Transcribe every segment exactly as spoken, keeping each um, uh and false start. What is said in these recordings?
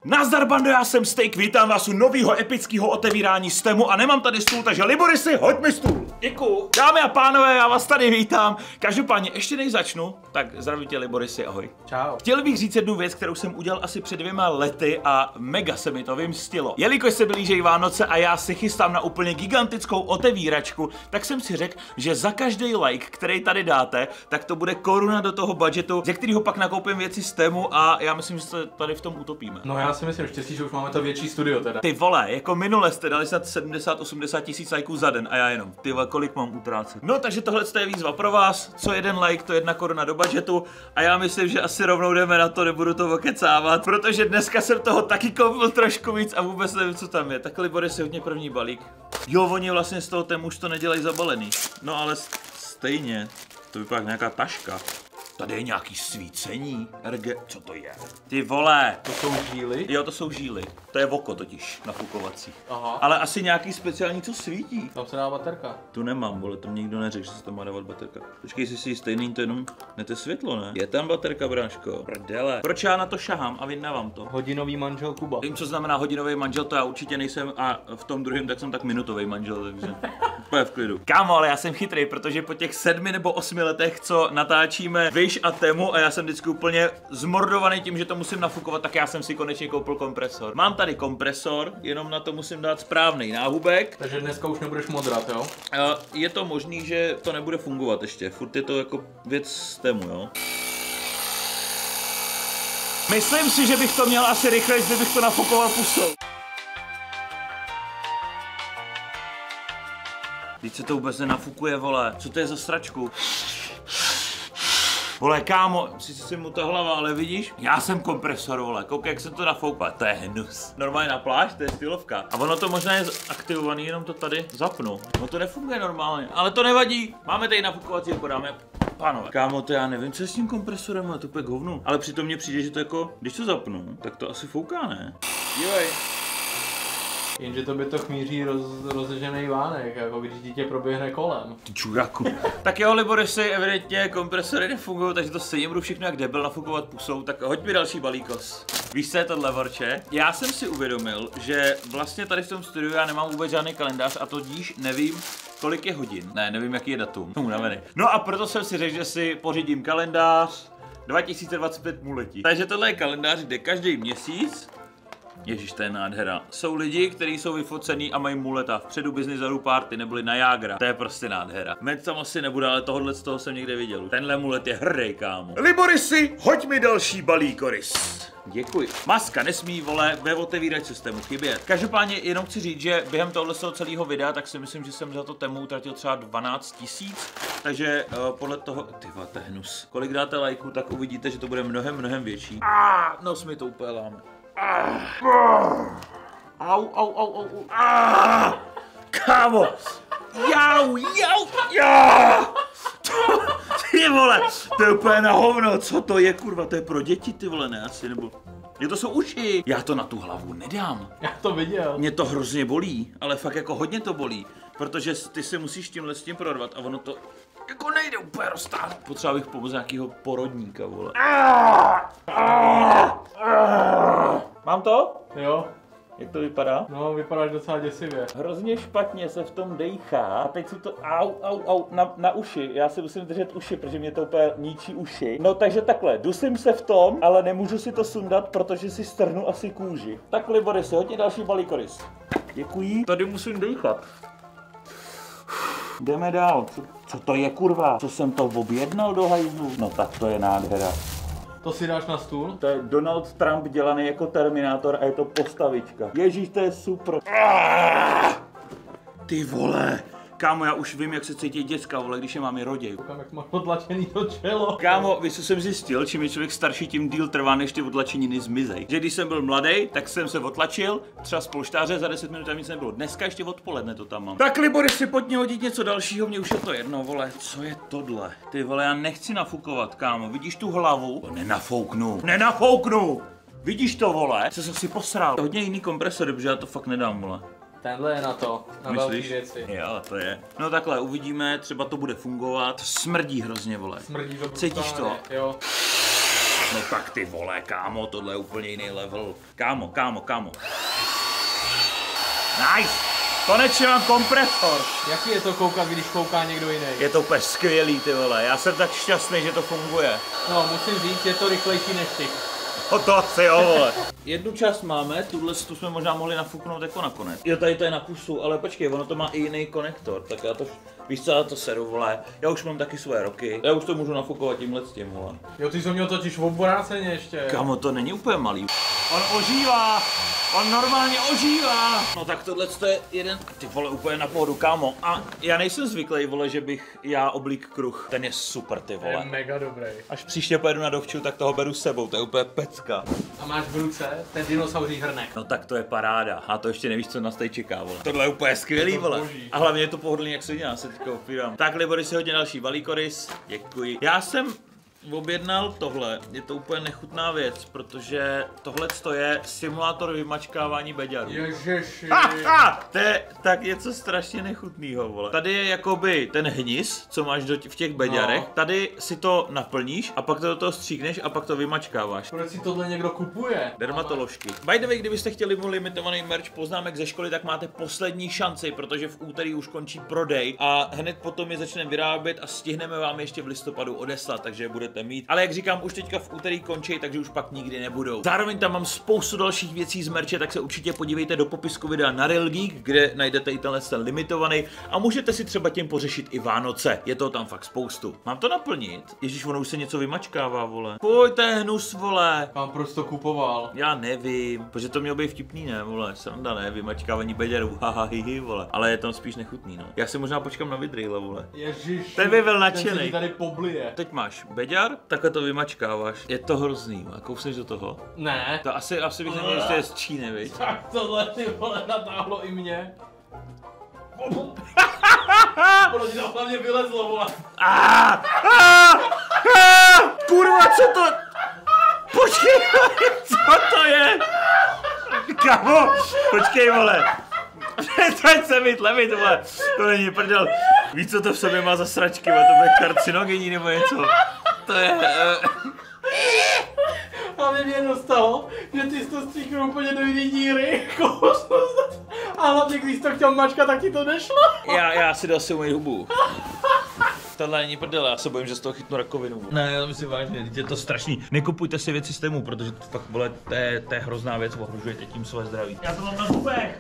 Nazdar bando, já jsem Steak, vítám vás u nového epického otevírání Stemu a nemám tady stůl, takže Liborisy, hoď mi stůl. Děkuju. Dámy a pánové, já vás tady vítám. Každopádně, ještě než začnu, tak zdraví tě Liborisy, ahoj. Čau. Chtěl bych říct jednu věc, kterou jsem udělal asi před dvěma lety a mega se mi to vymstilo. Jelikož se blíží Vánoce a já si chystám na úplně gigantickou otevíračku, tak jsem si řekl, že za každý like, který tady dáte, tak to bude koruna do toho budgetu, ze kterého pak nakoupím věci z Temu a já myslím, že se tady v tom utopíme. No já si myslím, štěstí, že už máme to větší studio teda. Ty vole, jako minule jste dali snad sedmdesát osmdesát tisíc lajků za den a já jenom. Ty vole, kolik mám utrácet? No takže tohle je výzva pro vás, co jeden like, to jedna koruna do budgetu a já myslím, že asi rovnou jdeme na to, nebudu to okecávat, protože dneska jsem toho taky koupil trošku víc a vůbec nevím, co tam je. Tak Liboris si hodně první balík. Jo, oni vlastně z toho Temu už to nedělají zabalený. No ale stejně, to vypadá jak nějaká taška. Tady je nějaký svícení, R G, co to je? Ty vole! To jsou žíly? Jo, to jsou žíly. To je oko totiž, nafukovací. Aha. Ale asi nějaký speciální, co svítí. Tam se dá baterka. Tu nemám, vole, to mě nikdo neřekl, že se tam má dávat baterka. Počkej, jestli si stejný, to jenom ne to světlo, ne? Je tam baterka, bráško. Prdele. Proč já na to šahám a vyndávám to? Hodinový manžel Kuba. Vím, co znamená hodinový manžel, to já určitě nejsem a v tom druhém tak jsem tak minutový manžel, takže úplně v klidu. Kámo, ale já jsem chytrý, protože po těch sedmi nebo osmi letech, co natáčíme Vyš a Temu a já jsem vždycky úplně zmordovaný tím, že to musím nafukovat, tak já jsem si konečně koupil kompresor. Mám tady kompresor, jenom na to musím dát správný náhubek. Takže dneska už nebudeš modrat, jo? Je to možný, že to nebude fungovat ještě, furt je to jako věc z Temu, jo? Myslím si, že bych to měl asi rychleji, kdybych to nafukoval pusou. Vždyť se to vůbec nenafukuje, vole. Co to je za sračku? Vole, kámo, sice si mu ta hlava, ale vidíš? Já jsem kompresor, vole, koukej, jak jsem to nafoukal. To je hnus. Normálně na pláž, to je stylovka. A ono to možná je aktivovaný, jenom to tady zapnu. No to nefunguje normálně, ale to nevadí. Máme tady nafukovací, jako dáme. Pánové. Kámo, to já nevím, co je s tím kompresorem, ale to je k hovnu. Ale přitom mně přijde, že to jako, když to zapnu, tak to asi fouká, ne? Dívej. Jenže to by to chmíří roz, rozžený vánek, jako když dítě proběhne kolem. Ty čuráku. Tak jo, Liborisy, evidentně kompresory nefungují, takže to stejně budu všechno jak debil nafukovat pusou, tak hoď mi další balíkos. Víš, co je tohle, Vorče? Já jsem si uvědomil, že vlastně tady v tom studiu já nemám vůbec žádný kalendář a tudíž nevím, kolik je hodin. Ne, nevím, jaký je datum. No a proto jsem si řekl, že si pořídím kalendář dva tisíce dvacet pět mu letí. Takže tohle je kalendář, kde každý měsíc, ježiš, to je nádhera, jsou lidi, kteří jsou vyfocený a mají muleta. Vpředu Business Zaru Party neboli na Jágra. To je prostě nádhera. Med tam asi nebude, ale tohle z toho jsem někde viděl. Tenhle mulet je hrdý, kámo. Liborisy, hoď mi další balíkoris. Děkuji. Maska nesmí, vole, ve otevírač systému chybět. Každopádně jenom chci říct, že během tohle celého videa, tak si myslím, že jsem za to Temu utratil třeba dvanáct tisíc. Takže uh, podle toho, ty vole, to je hnus. Kolik dáte lajků, tak uvidíte, že to bude mnohem, mnohem větší. Ah, nos mi to úplně láme. Ah. Au, au, au, au, au. Ah. Kámo. Jau, jau, jau. Ty vole, to je úplně na hovno, co to je, kurva, to je pro děti, ty vole, ne asi, nebo... Je to jsou uši. Já to na tu hlavu nedám. Já to viděl. Mě to hrozně bolí, ale fakt jako hodně to bolí, protože ty se musíš tímhle s tím prorvat a ono to jako nejde úplně roztáhnout. Potřeba bych pomoct nějakýho porodníka, vole. Mám to? Jo. Jak to vypadá? No, vypadáš docela děsivě. Hrozně špatně se v tom dejchá. A teď si to au, au, au, na, na uši. Já si musím držet uši, protože mě to úplně ničí uši. No takže takhle, dusím se v tom, ale nemůžu si to sundat, protože si strhnu asi kůži. Tak Liborisy, hodně další balíkoris. Děkuji. Tady musím dejchat. Jdeme dál. Co, co to je, kurva? Co jsem to objednal do hajzlu? No tak to je nádhera. To si dáš na stůl? To je Donald Trump dělaný jako Terminátor a je to postavička. Ježíš, to je super. Ty vole. Kámo, já už vím, jak se cítí děcka, vole, když je máme roděj. Koukám, jak má odlačený to čelo. Kámo, víš, co jsem zjistil, čím je člověk starší, tím díl trvá, než ty odlačeniny zmizej. Že když jsem byl mladý, tak jsem se odlačil, třeba z polštáře, za deset minut tam nic nebylo. Dneska ještě odpoledne to tam mám. Tak Liboris, si pojď mě hodit něco dalšího, mě už je to jedno, vole. Co je tohle? Ty vole, já nechci nafukovat, kámo. Vidíš tu hlavu? Nenafouknu. Nenafouknu! Vidíš to, vole? Co jsem si posral? Hodně jiný kompresory, protože já to fakt nedám, vole. Tenhle je na to, na velký věci. Jo, to je. No takhle, uvidíme, třeba to bude fungovat. Smrdí hrozně, vole. Smrdí to Cítíš to? Jo. No tak ty vole, kámo, tohle je úplně jiný level. Kámo, kámo, kámo. Nice! Konečně mám kompresor. Jaký je to koukat, když kouká někdo jiný? Je to úplně skvělý, ty vole. Já jsem tak šťastný, že to funguje. No, musím říct, je to rychlejší než ty. O to asi jo, vole. Jednu část máme, tuhle tu jsme možná mohli nafuknout jako nakonec. Jo, tady to je na pusu, ale počkej, ono to má i jiný konektor, tak já to, víš co, já to seru, vole. Já už mám taky svoje roky, já už to můžu nafukovat tímhle s tím, vole. Jo, ty jsi měl totiž v obráceně ještě. Kamo, to není úplně malý. On ožívá, on normálně ožívá. No tak tohle je jeden, ty vole, úplně na pohodu, kámo. A já nejsem zvyklý, vole, že bych já oblík kruh. Ten je super, ty vole. Je mega dobrý. Až příště pojedu na dovču, tak toho beru s sebou, to je úplně pecka. A máš v ruce ten dinosauří hrnek. No tak to je paráda. A to ještě nevíš, co nás tady čeká, vole. Tohle je úplně skvělý, vole. A hlavně je to pohodlný, jak se dělá, se teďka opírám. Tak, Libori si hodně další balíkoris. Děkuji. Já jsem objednal tohle, je to úplně nechutná věc, protože tohle je simulátor vymačkávání beďarů. Ježiši. To je tak něco strašně nechutného, vole. Tady je jakoby ten hnis, co máš do, v těch beďarech, no. Tady si to naplníš a pak to do toho stříkneš a pak to vymačkáváš. Proč si tohle někdo kupuje? Dermatoložky. By the way, kdybyste chtěli mu limitovaný merch poznámek ze školy, tak máte poslední šanci, protože v úterý už končí prodej a hned potom je začneme vyrábět a stihneme vám ještě v listopadu odeslat, takže bude mít. Ale jak říkám, už teďka v úterý končí, takže už pak nikdy nebudou. Zároveň tam mám spoustu dalších věcí z merče, tak se určitě podívejte do popisku videa na Real Geek, kde najdete i tenhle ten limitovaný a můžete si třeba tím pořešit i Vánoce. Je toho tam fakt spoustu. Mám to naplnit? Ježíš, ono už se něco vymačkává, vole. Pojď, to je hnus, vole. Kam proč to kupoval? Já nevím, protože to mělo být vtipný, ne, vole. Sranda, ne, vymačkávání beďarů, haha, hihi, vole. Ale je tam spíš nechutný, no. Já si možná počkám na vidrýle, vole. Ježiš. Ten by byl nadšenej. Tady poblije. Teď máš beďar, takhle to vymačkáváš. Je to hrozný, a kousneš do toho? Ne. To asi, asi bych neměl, jestli je z Číny, viď? Tak tohle ty vole natáhlo i mě. Ono ti tam hlavně vylezlo, vole. Ah, ah, ah, kurva, co to? Počkej, co to je? Kamo, počkej, vole. Teď se mi tlemit, vole. To není prdel. Víš, co to v sobě má za sračky, vole? To bude karcinogenní nebo něco. To je... Uh... Ale mě dostalo, že ty jsi to stříknul úplně do jiný díry. A hlavně, když jsi to chtěl mačkat, tak ti to nešlo. Já, já si dal si umýt hubu. Tohle není prdele, já se bojím, že z toho chytnu rakovinu. Ne, já myslím vážně, je to strašný. Nekupujte si věci z tému, protože to fakt, vole, to je, to je hrozná věc, ohrožujete tím své zdraví. Já to mám na zubech.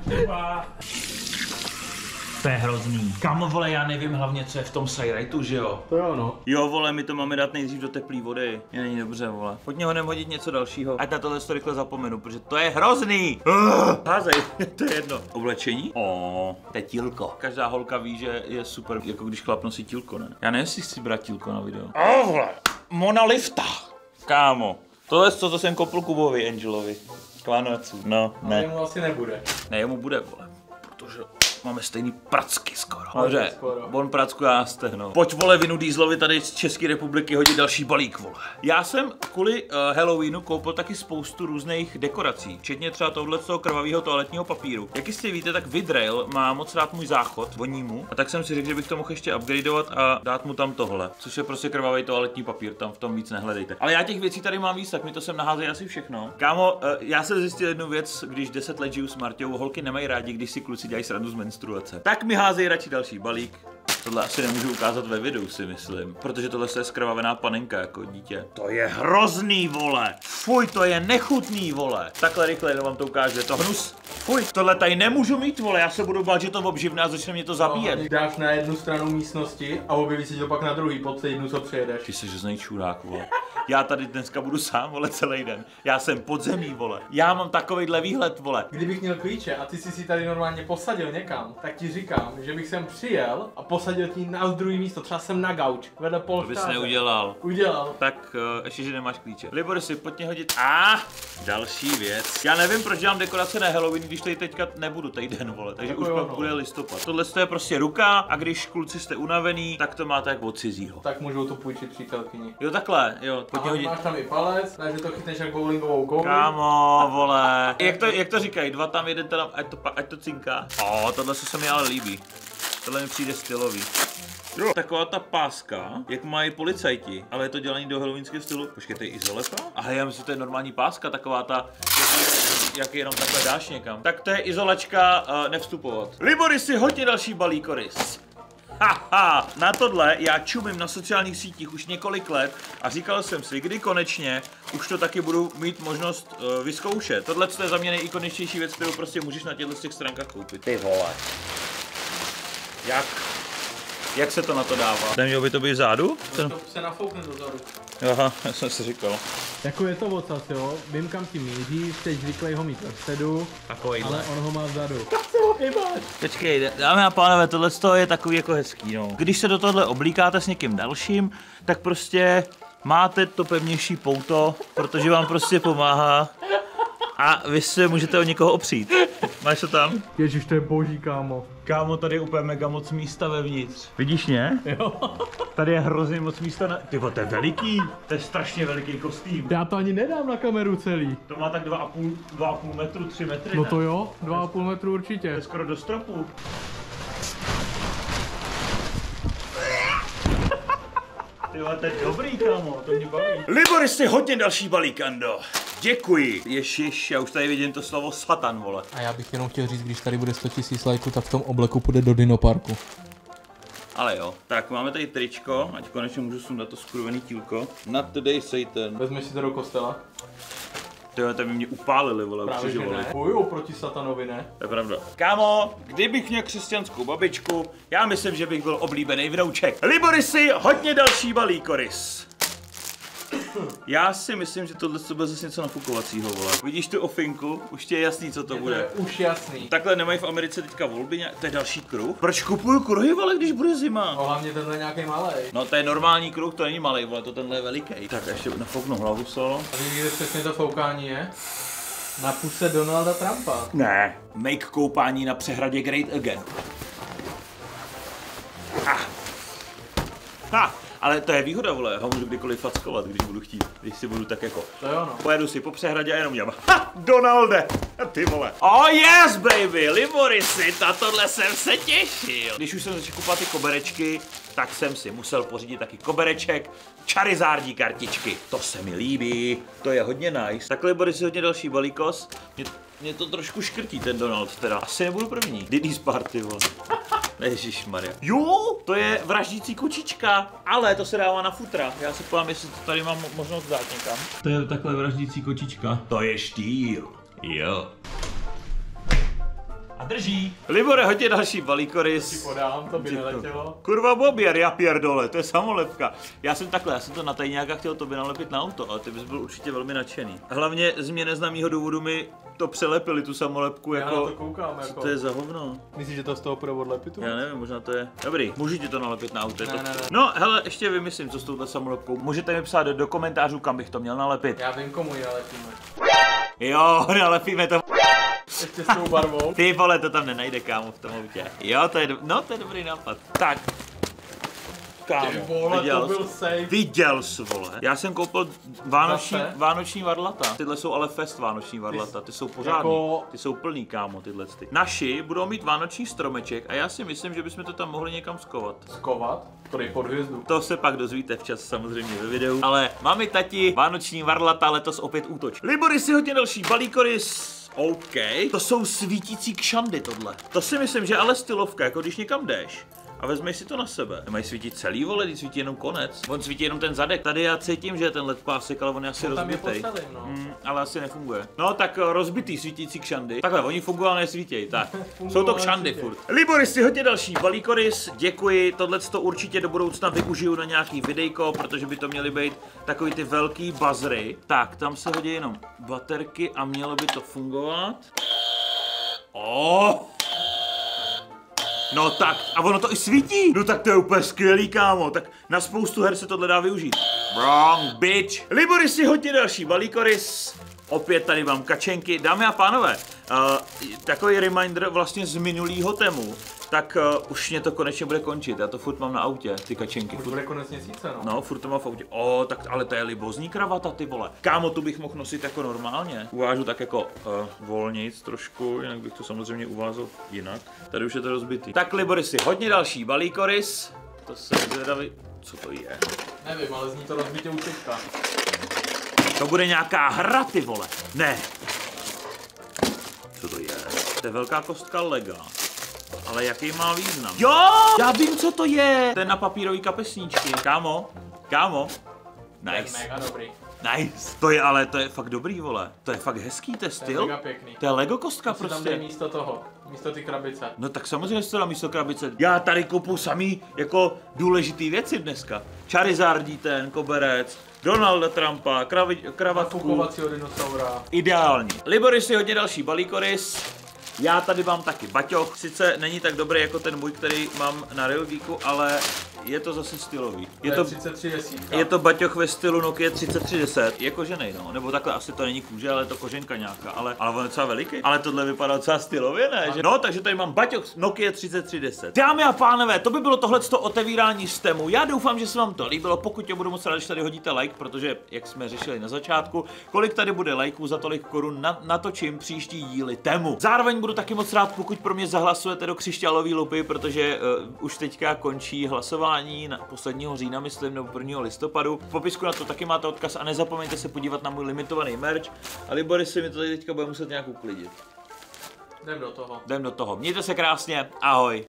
To je hrozný. Kam, vole, já nevím hlavně, co je v tom sajrajtu, že jo? To jo, no. Jo, vole, my to máme dát nejdřív do teplé vody. Je není dobře, vole. Pojď ho hodit něco dalšího. Ať na tohle to rychle zapomenu, protože to je hrozný. Uh, házej, to je jedno. Oblečení? O, to je tílko. Každá holka ví, že je super, jako když chlap nosí tílko, ne? Já nevím, jestli chci brát tílko na video. O, vole, Mona Lifta. Kámo. Tohle je to, co jsem kopl Kubovi, Angelovi. K Vánocům. No, ne. Ale jemu asi nebude. Ne, jemu bude, vole. Protože máme stejný pracky skoro. Dobře, on pracku, já stehno. Pojď, vole, Vinu Dieselovi tady z České republiky hodit další balík, vole. Já jsem kvůli uh, Halloweenu koupil taky spoustu různých dekorací, včetně třeba tohoto krvavého toaletního papíru. Jak jistě víte, tak Vidrail má moc rád můj záchod, voní mu, a tak jsem si řekl, že bych to mohl ještě upgradeovat a dát mu tam tohle, což je prostě krvavý toaletní papír, tam v tom víc nehledejte. Ale já těch věcí tady mám víc, tak mi to sem naházej asi všechno. Kámo, uh, já jsem zjistil jednu věc, když deset let žiju s Marťou, holky nemají rádi, když si kluci dělají srandu z menstruace. Tak mi házej radši další balík. Tohle asi nemůžu ukázat ve videu, si myslím, protože tohle je skrvavená panenka jako dítě. To je hrozný, vole. Fuj, to je nechutný, vole. Takhle rychle vám to ukážu, je to hnus. Fuj, tohle tady nemůžu mít, vole, já se budu bát, že to obživne a začne mě to zabíjet. No, dáš na jednu stranu místnosti a objeví si to pak na druhý pod týdnu, co přijedeš. Ty jsi žeznej čurák, vole. Já tady dneska budu sám, vole, celý den. Já jsem podzemí, vole. Já mám takovejhle výhled, vole. Kdybych měl klíče a ty jsi si tady normálně posadil někam, tak ti říkám, že bych sem přijel a posadil ti na druhý místo, třeba jsem na gauč, vedle polštáře. To bys neudělal. Udělal. Tak uh, ještě, že nemáš klíče. Libor, si pojď mě hodit. A ah, další věc. Já nevím, proč dělám dekorace na Halloween, když tady teďka nebudu týden, vole. Takže tak už pak no. Bude listopad. Tohle je prostě ruka a když kluci jste unavený, tak to máte jak od cizího. Tak můžou to půjčit přítelkyni. Jo, takhle, jo. Pojď mě hodit. Máš tam i palec, takže to chytneš jak bowlingovou kouli. Kámo, vole. Jak to, jak to říkají? Dva tam, jeden tam, ať to, ať to cinká. O, tohle se mi ale líbí. Tohle mi přijde stylový. Jo. Taková ta páska, jak mají policajti, ale je to dělaný do halloweenského stylu. Počkejte, izoleta? Aha, já myslím, že to je normální páska, taková ta, jak, jak jenom takhle dáš někam. Tak to je izolačka, uh, nevstupovat. Libory si hodně další balíkoris. Haha, na tohle já čumím na sociálních sítích už několik let a říkal jsem si, kdy konečně už to taky budu mít možnost uh, vyzkoušet. Tohle je za mě nejikoničtější věc, kterou prostě můžeš na těchto těch stránkách koupit. Ty vole. Jak? Jak se to na to dává? Nemělo by to být vzadu? To se nafoukne dozadu. Aha, já jsem si říkal. Jako je to ocas, jo? Vím, kam tím míří, teď zvyklý ho mít vepředu, ale on ho má vzadu. Tak se ho hýbáš. Počkej, dámy a pánové, tohle je takový jako hezký, no. Když se do tohle oblíkáte s někým dalším, tak prostě máte to pevnější pouto, protože vám prostě pomáhá a vy se můžete o někoho opřít. Máš to tam? Ježiš, to je boží, kámo. Kámo, tady je úplně mega moc místa vevnitř. Vidíš mě? Jo. Tady je hrozně moc místa na... Tyvo, to je veliký. To je strašně veliký kostým. Já to ani nedám na kameru celý. To má tak dva a půl metru, tři metry. No ne? to jo, dva a půl metru určitě. To je skoro do stropu. Tyvo, to je dobrý, kámo, to mě baví. Libory si hodně další balík, Ando. Děkuji. Ježiš, já už tady vidím to slovo satan, vole. A já bych jenom chtěl říct, když tady bude sto tisíc lajků, tak v tom obleku půjde do Dinoparku. Ale jo, tak máme tady tričko, ať konečně můžu sundat to skurvený tílko. Not today, Satan. Vezmeš si to do kostela? Tyhle, tady by mě upálili, vole, právě že ne. Bojují proti satanovi, ne? To je pravda. Kámo, kdybych měl křesťanskou babičku, já myslím, že bych byl oblíbený vnouček. Libory si hodně další balíkoris. Já si myslím, že tohle bude zase něco nafukovacího, vole. Vidíš tu ofinku? Už ti je jasný, co to je bude. To je už jasný. Takhle nemají v Americe teďka volby nějak... To je další kruh? Proč kupuju kruhy, vole, když bude zima? No hlavně tenhle nějaký malej. No to je normální kruh, to není malej, vole, to tenhle je veliký. Tak ještě nafouknu hlavu solo. A víš, kde přesně to foukání je? Na puse Donalda Trumpa. Ne, make koupání na přehradě Great Again. Ha. Ha. Ale to je výhoda, vole, ho můžu kdykoliv fackovat, když budu chtít, když si budu tak jako. To jo, no. Pojedu si po přehradě a jenom dělám, ha, Donalde, ty vole. Oh yes, baby, Liborisy, na tohle jsem se těšil. Když už jsem začal kupovat ty koberečky, tak jsem si musel pořídit taky kobereček, Charizardí kartičky. To se mi líbí, to je hodně nice. Takhle Liborisy hodně další balíkos. Mě, mě to trošku škrtí ten Donald, teda. Asi nebudu první. Diddy's party, vole. Ježišmarja. Jo, to je vraždící kočička, ale to se dává na futra. Já se povím, jestli to tady mám možnost dát někam. To je takhle vraždící kočička. To je štýl. Jo. A drží. Libore, hodně další balíkoris. Ti podám, to by neletělo. Kurva Bobier, já pierdole, to je samolepka. Já jsem takhle, já jsem to na tajňáka chtěl tobě nalepit na auto, ale ty bys byl určitě velmi nadšený. Hlavně z mě neznámýho důvodu mi to přelepili, tu samolepku, jako... Já na to koukám, jako... Co to je za hovno? Myslíš, že to z toho půjde odlepit? Já nevím, možná to je... Dobrý, můžu ti to nalepit na auto. Ne, to... ne, ne. No, hele, ještě vymyslím, co s touhle samolepkou. Můžete mi psát do, do komentářů, kam bych to měl nalepit. Já vím, komu ji nalepíme. Jo, nalepíme to. Ještě s tou barvou. Ty vole, to tam nenajde, kámo, v tom autě. Jo, to je, do... no, to je dobrý nápad. Tak. Kámo, ty vole, viděl to byl jsi? safe. Viděl jsi, vole. Já jsem koupil vánoční, Zase? vánoční varlata. Tyhle jsou ale fest vánoční varlata, ty jsou pořádný. jako- Ty jsou plný, kámo, tyhle ty. Naši budou mít vánoční stromeček a já si myslím, že bychom to tam mohli někam skovat. Skovat? Který pod hvězdu. To se pak dozvíte včas samozřejmě ve videu. Ale mami, tati, vánoční varlata letos opět útoč. Libory si hodně další balíkoris. OK. To jsou svítící kšandy tohle. To si myslím, že ale stylovka, jako když někam jdeš a vezmeš si to na sebe. Nemají svítit celý, vole, když svítí jenom konec. On svítí jenom ten zadek. Tady já cítím, že je ten led pásek, ale on je asi On tam je rozbitej. pod celým, no. Mm, ale asi nefunguje. No tak rozbitý svítící kšandy. Takhle, oni fungují, ale nesvítějí. Tak. Jsou to kšandy furt. Libory si hodně další balíkoris. Děkuji. Tohle to určitě do budoucna využiju na nějaký videjko, protože by to měly být takový ty velký bazry. Tak, tam se hodí jenom baterky a mělo by to fungovat. Oh! No tak, a ono to i svítí. No tak to je úplně skvělý, kámo. Tak na spoustu her se tohle dá využít. Wrong, bitch. Libory si hodně další balíkoris. Opět tady mám kačenky. Dámy a pánové, uh, takový reminder vlastně z minulýho tému. tak uh, už mě to konečně bude končit. Já to furt mám na autě, ty kačenky. Furt bude konec měsíce, no. No, furt to mám v autě. O, tak ale to je libozní kravata, ty vole. Kámo, tu bych mohl nosit jako normálně. Uvážu tak jako uh, volnic trošku, jinak bych to samozřejmě uvázal jinak. Tady už je to rozbitý. Tak Liborisy, hodně další balíkoris. To se zvědavý. Co to je? Nevím, ale zní to rozbitě účetka. To bude nějaká hra, ty vole. Ne. Co to je? To je velká kostka lega. Ale jaký má význam? Jo! Já vím, co to je! To je na papírový kapesníčky. Kámo, kámo. Nice. To je mega dobrý. Nice. To je ale, to je fakt dobrý, vole. To je fakt hezký, to je styl. To je mega pěkný. To je Lego kostka to prostě. Tam dej místo toho, místo ty krabice. No tak samozřejmě se to dá místo krabice. Já tady kupu samý jako důležitý věci dneska. Charizardí ten, koberec, Donalda Trumpa, kravi, kravatku. Nafukovacího dinosaura. Ideální. Liboris je hodně další balíkoris. Já tady mám taky baťoch, sice není tak dobrý jako ten můj, který mám na Real Geeku, ale je to zase stylový. Je to, třicet tři desítka. je to baťoch ve stylu Nokia třicet tři deset. Je koženej, no, nebo takhle asi to není kůže, ale je to koženka nějaká, ale, ale on je docela veliký. Ale tohle vypadá docela stylově, ne? Že? No, takže tady mám baťoch Nokia třicet tři deset. Dámy a pánové, to by bylo tohleto otevírání stému. Já doufám, že se vám to líbilo, pokud tě budu moc rád, když tady hodíte like, protože, jak jsme řešili na začátku, kolik tady bude lajků za tolik korun na, natočím příští díly tému. Zároveň budu taky moc rád, pokud pro mě zahlasujete do křišťálové lupy, protože uh, už teďka končí hlasování na posledního října, myslím, nebo prvního listopadu. V popisku na to taky máte odkaz a nezapomeňte se podívat na můj limitovaný merch. A Liboris si mi to tady teďka bude muset nějak uklidit. Jdem do toho. Jdem do toho. Mějte se krásně, ahoj.